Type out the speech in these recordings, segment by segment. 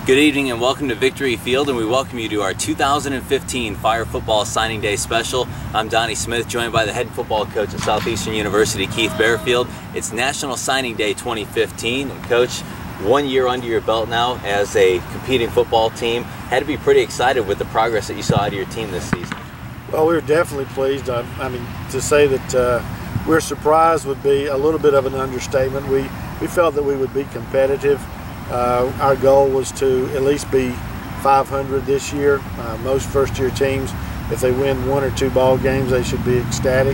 Good evening and welcome to Victory Field, and we welcome you to our 2015 Fire Football Signing Day Special. I'm Donnie Smith, joined by the head football coach at Southeastern University, Keith Bearfield. It's National Signing Day 2015, and Coach, 1 year under your belt now as a competing football team. Had to be pretty excited with the progress that you saw out of your team this season. Well, we were definitely pleased. I mean, to say that we're surprised would be a little bit of an understatement. We felt that we would be competitive. Our goal was to at least be 500 this year. Most first-year teams, if they win 1 or 2 ball games, they should be ecstatic.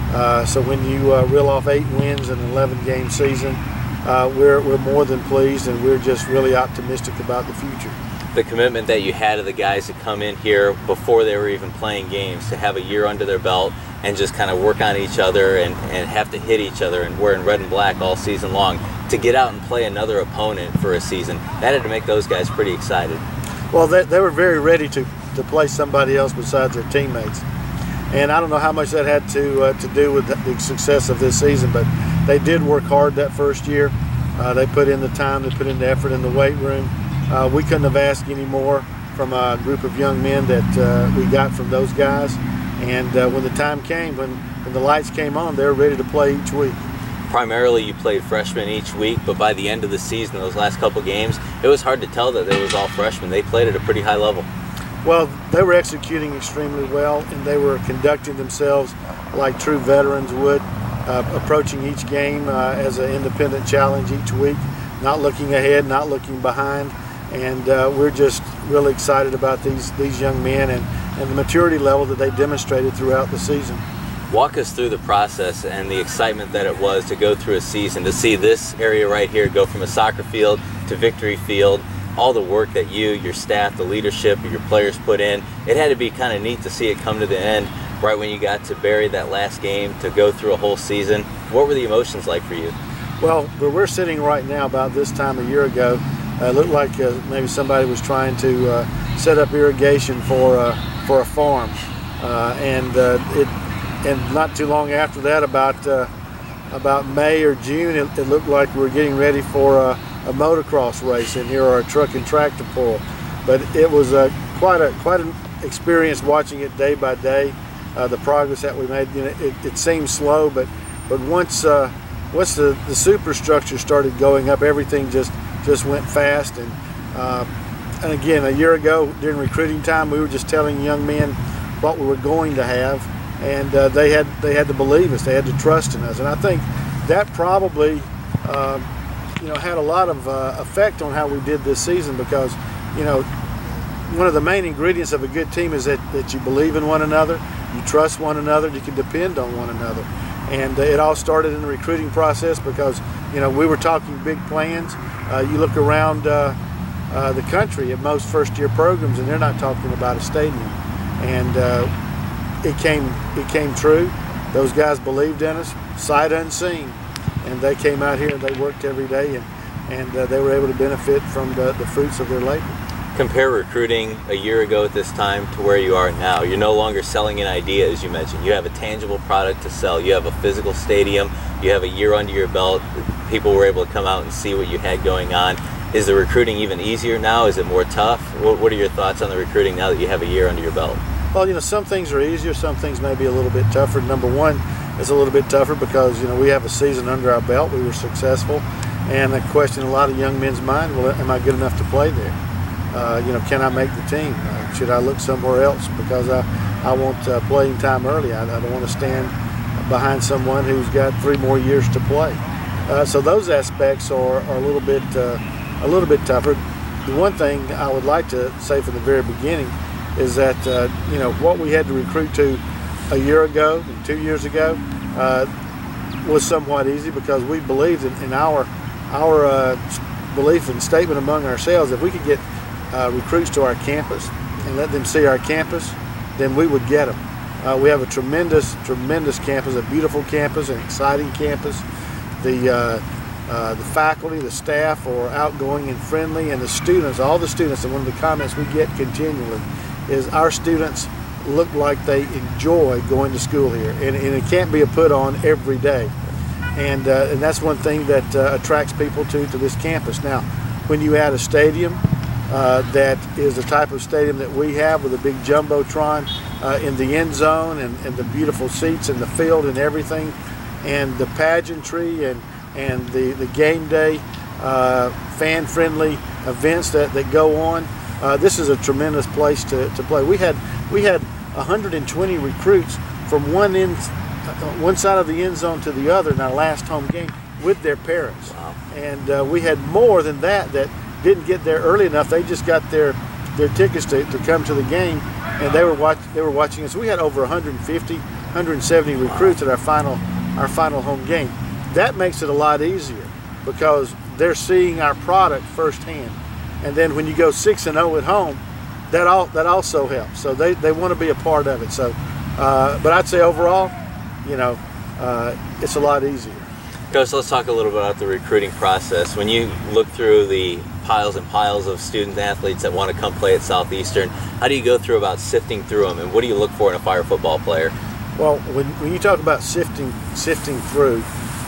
So when you reel off 8 wins in an 11-game season, we're more than pleased, and we're just really optimistic about the future. The commitment that you had of the guys that come in here before they were even playing games, to have a year under their belt and just kind of work on each other and have to hit each other and wearing red and black all season long, to get out and play another opponent for a season, that had to make those guys pretty excited. Well, they were very ready to play somebody else besides their teammates. And I don't know how much that had to do with the success of this season, but they did work hard that first year. They put in the time, they put in the effort in the weight room. We couldn't have asked any more from a group of young men that we got from those guys. And when the time came, when the lights came on, they were ready to play each week. Primarily you played freshmen each week, but by the end of the season, those last couple games, it was hard to tell that they was all freshmen. They played at a pretty high level. Well, they were executing extremely well, and they were conducting themselves like true veterans would, approaching each game as an independent challenge each week, not looking ahead, not looking behind. And we're just really excited about these young men and the maturity level that they demonstrated throughout the season. Walk us through the process and the excitement that it was to go through a season, to see this area right here go from a soccer field to Victory Field, all the work that you, your staff, the leadership, your players put in. It had to be kind of neat to see it come to the end right when you got to bury that last game, to go through a whole season. What were the emotions like for you? Well, where we're sitting right now, about this time a year ago, it looked like maybe somebody was trying to set up irrigation for a farm, and not too long after that, about May or June, it looked like we were getting ready for a motocross race in here, or a truck and tractor pull. But it was quite an experience watching it day by day. The progress that we made, you know, it seemed slow, but once the superstructure started going up, everything just went fast. And again, a year ago during recruiting time, we were just telling young men what we were going to have, and they had to believe us, they had to trust in us. And I think that probably had a lot of effect on how we did this season, because one of the main ingredients of a good team is that you believe in one another, you trust one another, you can depend on one another. And it all started in the recruiting process, because we were talking big plans. You look around the country at most first-year programs, and they're not talking about a stadium. And it came true. Those guys believed in us, sight unseen, and they came out here and they worked every day, and they were able to benefit from the fruits of their labor. Compare recruiting a year ago at this time to where you are now. You're no longer selling an idea, as you mentioned. You have a tangible product to sell. You have a physical stadium. You have a year under your belt. People were able to come out and see what you had going on. Is the recruiting even easier now? Is it more tough? What are your thoughts on the recruiting now that you have a year under your belt? Well, some things are easier, some things may be a little bit tougher. Number one, it's a little bit tougher because we have a season under our belt. We were successful, and the question in a lot of young men's mind: well, am I good enough to play there? Can I make the team? Should I look somewhere else because I want playing time early? I don't want to stand behind someone who's got 3 more years to play. So those aspects are a little bit tougher. The one thing I would like to say from the very beginning is that what we had to recruit to a year ago and 2 years ago was somewhat easy, because we believed in our belief and statement among ourselves. If we could get recruits to our campus and let them see our campus, then we would get them. We have a tremendous campus, a beautiful campus, an exciting campus. The faculty, the staff are outgoing and friendly, and the students, all the students, and one of the comments we get continually is our students look like they enjoy going to school here, and it can't be a put on every day. And that's one thing that attracts people to this campus. Now, when you add a stadium, that is the type of stadium that we have, with a big jumbotron in the end zone, and the beautiful seats in the field and everything, and the pageantry and the game day fan-friendly events that go on. This is a tremendous place to play. We had 120 recruits from one side of the end zone to the other in our last home game with their parents. Wow. And we had more than that didn't get there early enough. They just got their tickets to come to the game, and they were watching us. We had over 150, 170 recruits at our final home game. That makes it a lot easier because they're seeing our product firsthand. And then when you go 6-0 at home, that also helps. So they want to be a part of it. So, but I'd say overall, it's a lot easier. Coach, let's talk a little bit about the recruiting process. When you look through the piles and piles of student athletes that want to come play at Southeastern, how do you go through about sifting through them, and what do you look for in a Fire football player? Well, when you talk about sifting through,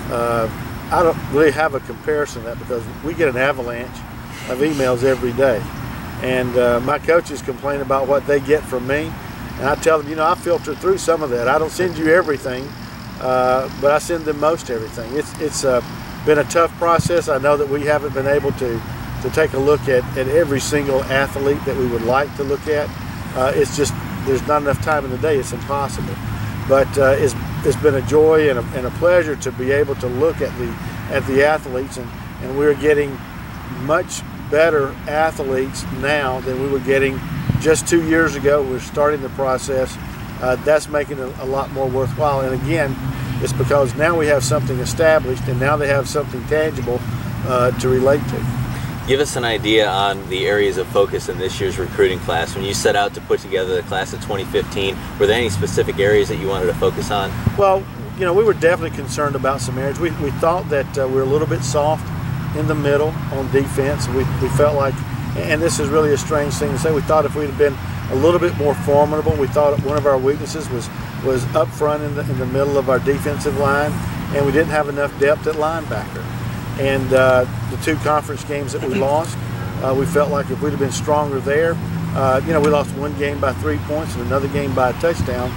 I don't really have a comparison to that because we get an avalanche of emails every day, and my coaches complain about what they get from me, and I tell them, I filter through some of that. I don't send you everything, but I send them most everything. It's been a tough process. I know that we haven't been able to take a look at every single athlete that we would like to look at. It's just there's not enough time in the day. It's impossible. But it's been a joy and a pleasure to be able to look at the athletes, and we're getting much better athletes now than we were getting just 2 years ago. We're starting the process. That's making it a lot more worthwhile. And again, it's because now we have something established, and now they have something tangible to relate to. Give us an idea on the areas of focus in this year's recruiting class. When you set out to put together the class of 2015, were there any specific areas that you wanted to focus on? Well, we were definitely concerned about some areas. We thought that we were a little bit soft in the middle on defense. We felt like, and this is really a strange thing to say, we thought if we'd have been a little bit more formidable, we thought one of our weaknesses was up front in the middle of our defensive line, and we didn't have enough depth at linebacker. And the two conference games that we lost, we felt like if we'd have been stronger there, we lost one game by 3 points and another game by a touchdown.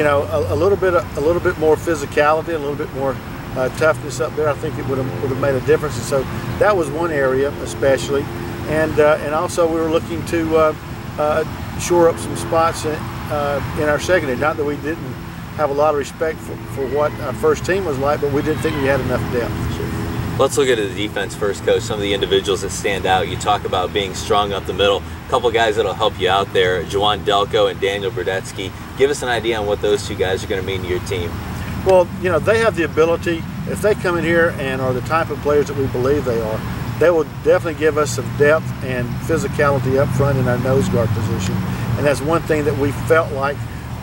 A little bit more physicality, a little bit more toughness up there, I think it would have made a difference. And so that was one area especially, and also we were looking to shore up some spots in our secondary. Not that we didn't have a lot of respect for what our first team was like, but we didn't think we had enough depth. Let's look at the defense first, Coach. Some of the individuals that stand out. You talk about being strong up the middle. A couple guys that'll help you out there, Juwan Delco and Daniel Burdetsky. Give us an idea on what those two guys are going to mean to your team. Well, they have the ability, if they come in here and are the type of players that we believe they are, they will definitely give us some depth and physicality up front in our nose guard position. And that's one thing that we felt like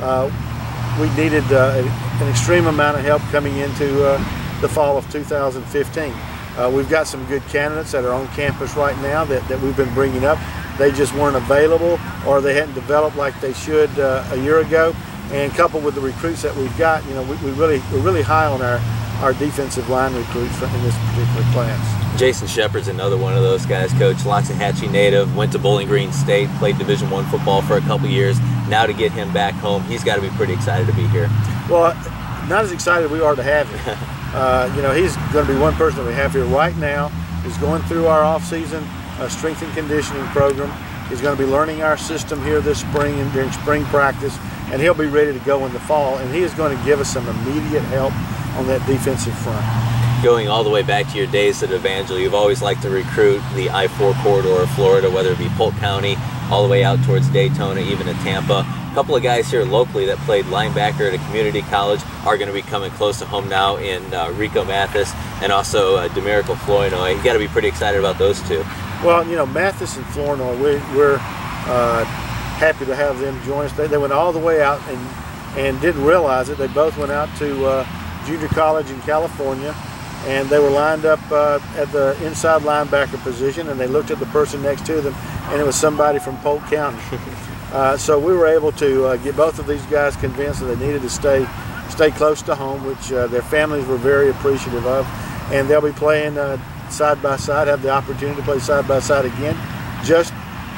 we needed an extreme amount of help coming into the fall of 2015. We've got some good candidates that are on campus right now that we've been bringing up. They just weren't available, or they hadn't developed like they should a year ago. And coupled with the recruits that we've got, we're really high on our defensive line recruits in this particular class. Jason Shepard's another one of those guys, Coach. Loxahatchee native, went to Bowling Green State, played Division I football for a couple years. Now to get him back home, he's got to be pretty excited to be here. Well, not as excited as we are to have him. He's going to be one person that we have here right now. He's going through our off-season strength and conditioning program. He's going to be learning our system here this spring and during spring practice, and he'll be ready to go in the fall, and he is going to give us some immediate help on that defensive front. Going all the way back to your days at Evangel, you've always liked to recruit the I-4 corridor of Florida, whether it be Polk County, all the way out towards Daytona, even to Tampa. A couple of guys here locally that played linebacker at a community college are going to be coming close to home now in Rico Mathis and also Demerico Flournoy. You got to be pretty excited about those two. Well, Mathis and Flournoy, we're happy to have them join us. They went all the way out and didn't realize it. They both went out to junior college in California, and they were lined up at the inside linebacker position, and they looked at the person next to them, and it was somebody from Polk County. So we were able to get both of these guys convinced that they needed to stay close to home, which their families were very appreciative of, and they'll be playing side by side, have the opportunity to play side by side again, just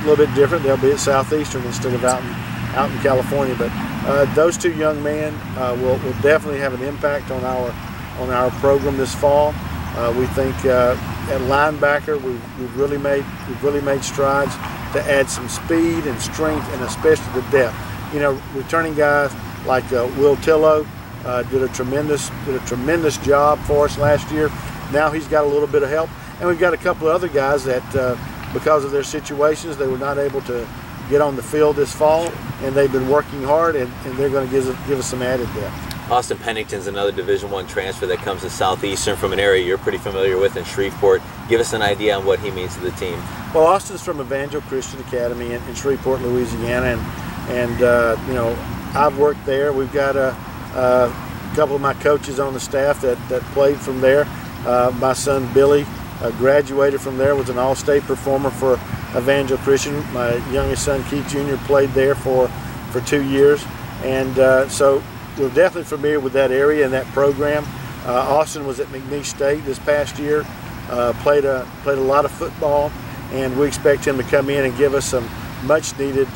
little bit different. They'll be at Southeastern instead of out in California. But those two young men will definitely have an impact on our program this fall. We think at linebacker we've really made strides to add some speed and strength, and especially the depth. You know, returning guys like Will Tillo did a tremendous job for us last year. Now he's got a little bit of help, and we've got a couple of other guys that because of their situations they were not able to get on the field this fall, and they've been working hard, and they're going to give us some added depth. Austin Pennington's another Division I transfer that comes to Southeastern from an area you're pretty familiar with in Shreveport. Give us an idea on what he means to the team. Well, Austin's from Evangel Christian Academy in Shreveport, Louisiana, and you know, I've worked there. We've got a couple of my coaches on the staff that played from there. My son Billy graduated from there, was an all-state performer for Evangel Christian. My youngest son Keith Jr. played there for 2 years, and so we're definitely familiar with that area and that program. Austin was at McNeese State this past year, played a lot of football, and we expect him to come in and give us some much-needed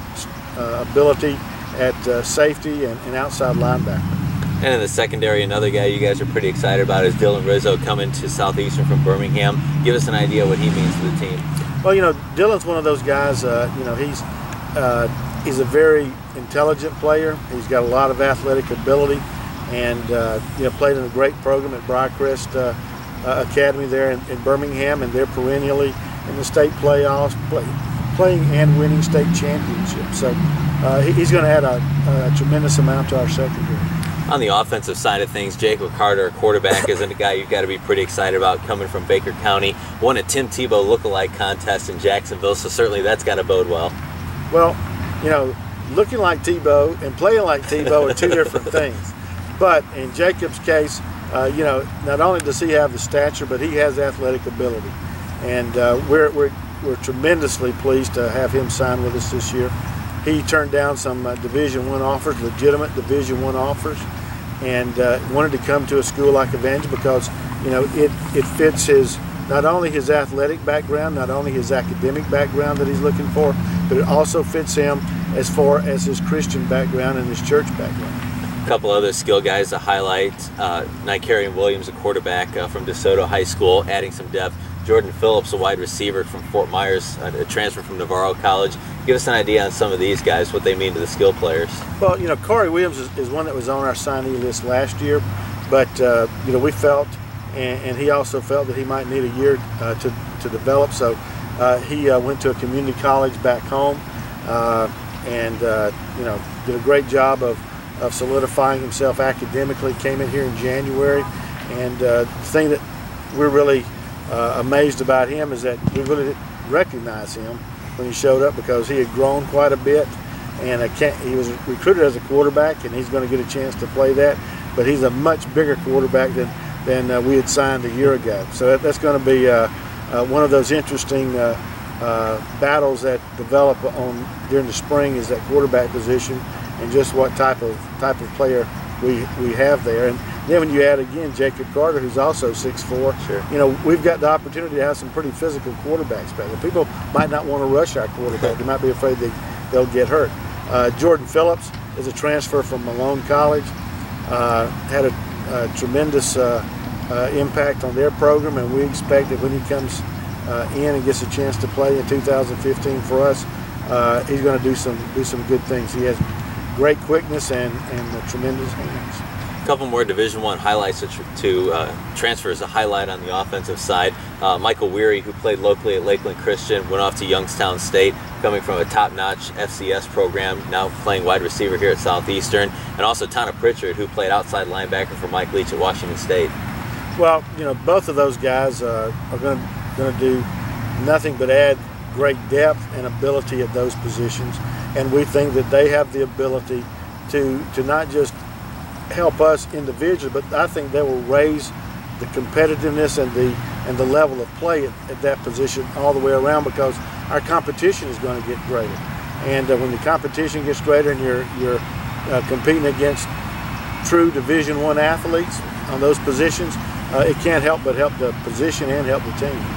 ability at safety and outside linebacker. And in the secondary, another guy you guys are pretty excited about is Dylan Rizzo coming to Southeastern from Birmingham. Give us an idea what he means to the team. Well, you know, Dylan's one of those guys. You know, he's a very intelligent player. He's got a lot of athletic ability, and you know, played in a great program at Briarcrest Academy there in Birmingham, and they're perennially in the state playoffs, playing and winning state championships. So he's going to add a tremendous amount to our secondary. On the offensive side of things, Jacob Carter, a quarterback, is a guy you've got to be pretty excited about, coming from Baker County. Won a Tim Tebow lookalike contest in Jacksonville, so certainly that's got to bode well. Well, you know, looking like Tebow and playing like Tebow are two different things. But in Jacob's case, you know, not only does he have the stature, but he has athletic ability, and we're tremendously pleased to have him sign with us this year. He turned down some Division I offers, legitimate Division I offers, and wanted to come to a school like Evangel because, you know, it fits his, not only his athletic background, not only his academic background that he's looking for, but it also fits him as far as his Christian background and his church background. A couple other skill guys to highlight: Nicarian Williams, a quarterback from DeSoto High School, adding some depth. Jordan Phillips, a wide receiver from Fort Myers, a transfer from Navarro College. Give us an idea on some of these guys, what they mean to the skill players. Well, you know, Corey Williams is one that was on our signee list last year, but you know, we felt, and he also felt that he might need a year to develop. So he went to a community college back home, and you know, did a great job of solidifying himself academically. Came in here in January, and the thing that we're really amazed about him is that we really didn't recognize him when he showed up, because he had grown quite a bit, and he was recruited as a quarterback, and he's going to get a chance to play that, but he's a much bigger quarterback than we had signed a year ago. So that's going to be one of those interesting battles that develop during the spring, is that quarterback position and just what type of player we have there. And then when you add again Jacob Carter, who's also 6'4", sure, you know, we've got the opportunity to have some pretty physical quarterbacks back there. People might not want to rush our quarterback. They might be afraid they'll get hurt. Jordan Phillips is a transfer from Malone College. Had a tremendous impact on their program, and we expect that when he comes in and gets a chance to play in 2015 for us, he's going to do some good things. He has great quickness and tremendous hands. A couple more Division I highlights to transfers to highlight on the offensive side. Michael Weary, who played locally at Lakeland Christian, went off to Youngstown State, coming from a top-notch FCS program, now playing wide receiver here at Southeastern. And also Tana Pritchard, who played outside linebacker for Mike Leach at Washington State. Well, you know, both of those guys are going to do nothing but add great depth and ability at those positions, and we think that they have the ability to not just help us individually, but I think they will raise the competitiveness and the level of play at that position all the way around, because our competition is going to get greater. And when the competition gets greater and you're competing against true Division I athletes on those positions, it can't help but help the position and help the team.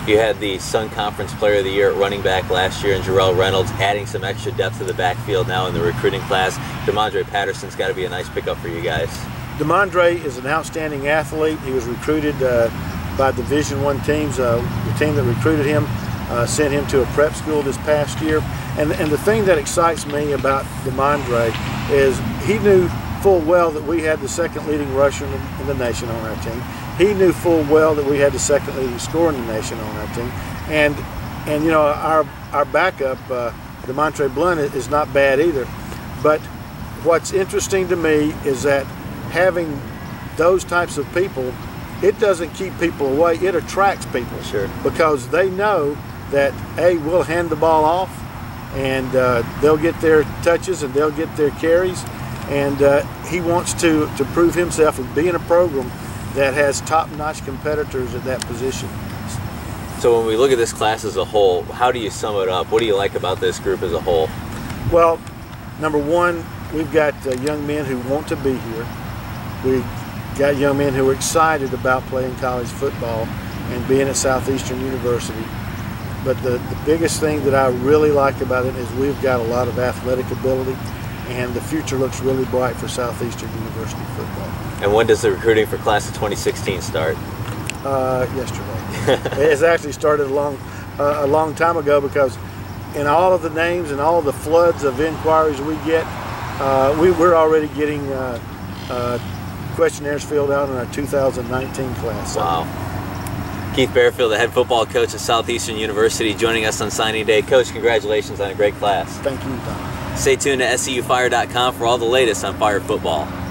You had the Sun Conference Player of the Year at running back last year in Jarrell Reynolds, adding some extra depth to the backfield now in the recruiting class. Demondre Patterson's got to be a nice pickup for you guys. Demondre is an outstanding athlete. He was recruited by Division I teams. The team that recruited him sent him to a prep school this past year. And the thing that excites me about Demondre is he knew full well that we had the second leading rusher in the nation on our team. He knew full well that we had the second leading scorer in the nation on our team. And you know, our backup, Demontre Blunt, is not bad either. But what's interesting to me is that having those types of people, it doesn't keep people away, it attracts people. Sure. Because they know that, A, we'll hand the ball off, and they'll get their touches and they'll get their carries. And he wants to prove himself and be in a program that has top-notch competitors at that position. So when we look at this class as a whole, how do you sum it up? What do you like about this group as a whole? Well, number one, we've got young men who want to be here. We've got young men who are excited about playing college football and being at Southeastern University. But the biggest thing that I really like about it is we've got a lot of athletic ability, and the future looks really bright for Southeastern University football. And when does the recruiting for class of 2016 start? Yesterday. It's actually started a long time ago, because in all of the names and all of the floods of inquiries we get, we're already getting questionnaires filled out in our 2019 class. Wow. Keith Bearfield, the head football coach at Southeastern University, joining us on signing day. Coach, congratulations on a great class. Thank you, Tom. Stay tuned to SCUfire.com for all the latest on Fire football.